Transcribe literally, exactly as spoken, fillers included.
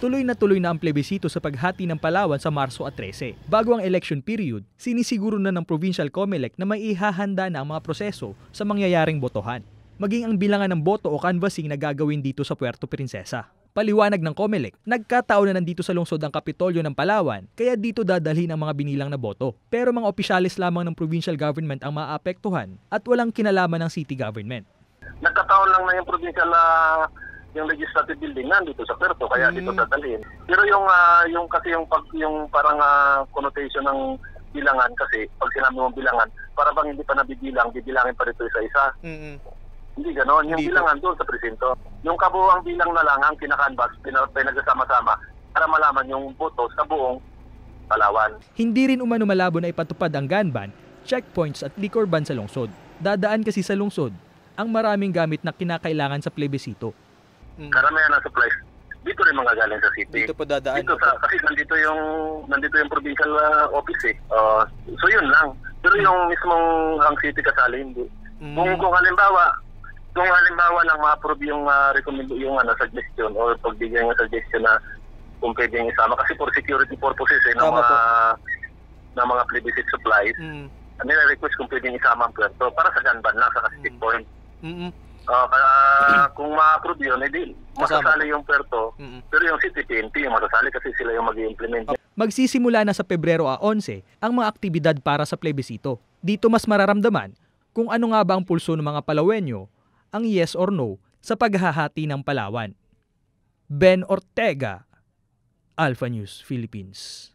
Tuloy na tuloy na ang plebisito sa paghati ng Palawan sa Marso at trese. Bago ang election period, sinisiguro na ng Provincial COMELEC na may ihahanda na ang mga proseso sa mangyayaring botohan, maging ang bilangan ng boto o canvassing na gagawin dito sa Puerto Princesa. Paliwanag ng COMELEC, nagkataon na nandito sa lungsod ang Kapitolyo ng Palawan, kaya dito dadalhin ang mga binilang na boto. Pero mga opisyalis lamang ng provincial government ang maaapektuhan at walang kinalaman ng city government. Nagkataon lang na yung provincial uh, yung legislative building nandito sa Puerto, kaya mm. dito dadalhin. Pero yung uh, yung kasi yung pag yung parang uh, connotation ng bilangan kasi pag sinabi mong bilangan, para bang hindi pa nabibilang, bibilangin pa rito isa-isa. Mm-hmm. Hindi ganoon. Yung Dito. bilangan doon sa presinto. Yung kabuuang bilang na lang ang kinakanvas, pinagsama-sama para malaman yung boto sa buong Palawan. Hindi rin umano malabo na ipatupad ang gun ban, checkpoints at liquor ban sa lungsod. Dadaan kasi sa lungsod ang maraming gamit na kinakailangan sa plebisito. Hmm. Karamihan ng supplies dito rin mga galing sa city. Dito po dadaan. Dito sa, kasi nandito yung nandito yung provincial uh, office eh. Uh, so yun lang. Pero yung mismong ang city kasali hindi. Hmm. Kung kung halimbawa Kung halimbawa lang ma-approve yung uh, recommend yung ano, suggestion o pagbigay ng suggestion na kung pwedeng isama kasi for security purposes eh, ng mga ng mga plebiscite supplies. Mm. Ano yung request kung pwedeng isama ang Puerto para sa gun ban lang sa stick point. Mm-hmm. Uh, kaya kung ma-approve yun, edi masasali yung Puerto. Mm-hmm. Pero yung city P N P yung masasali kasi sila yung mag-i-implement. Magsisimula na sa Pebrero eleven ang mga aktibidad para sa plebisito. Dito mas mararamdaman kung ano nga ba ang pulso ng mga Palawenyo ang yes or no sa paghahati ng Palawan. Ben Ortega, Alpha News Philippines.